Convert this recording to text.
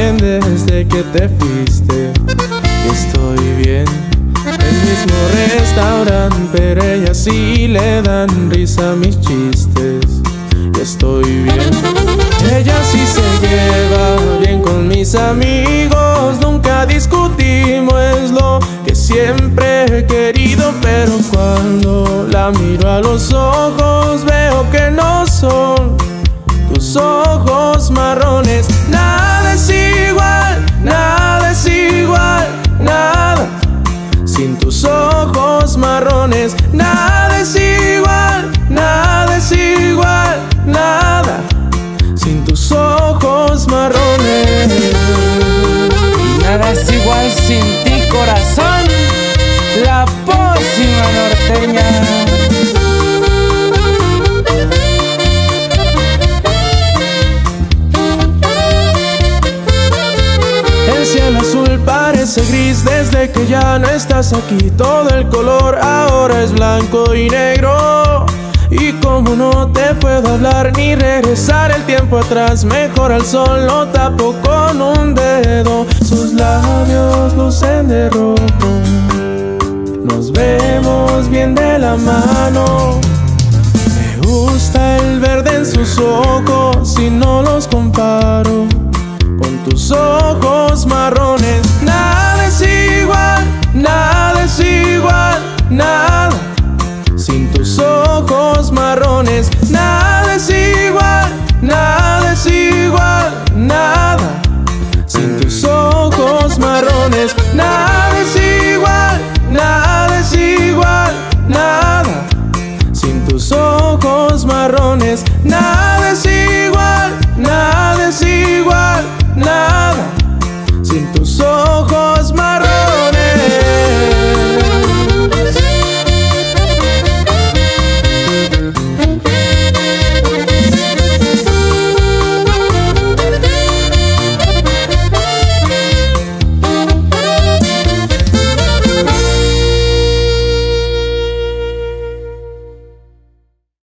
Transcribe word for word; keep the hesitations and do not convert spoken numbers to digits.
bien desde que te fuiste. Estoy bien. El mismo restaurante, pero ellas sí le dan risa a mis chistes. Estoy bien. Ella sí se lleva bien con mis amigos. Nunca discutimos, es lo que siempre he querido. Pero cuando la miro a los ojos, veo que no son tus ojos marrones. Nada es igual, nada es igual, nada. Sin tus ojos marrones, nada es igual, nada es igual, nada. Sin tus ojos marrones. Nada es igual sin ti, corazón. La Pócima Norteña. El cielo azul parece gris desde que ya no estás aquí. Todo el color ahora es blanco y negro. Y como no te puedo hablar ni regresar el tiempo atrás, mejor al sol lo tapo con un dedo. Sus labios lucen de rojo, nos vemos bien de la mano. Me gusta el verde en sus ojos si no los comparo con tus ojos marrones. Nada es igual, nada es igual, nada. Sin tus ojos marrones, nada es igual, nada es igual, nada. Sin tus ojos marrones, nada es igual, nada es igual, nada. Sin tus ojos marrones, nada.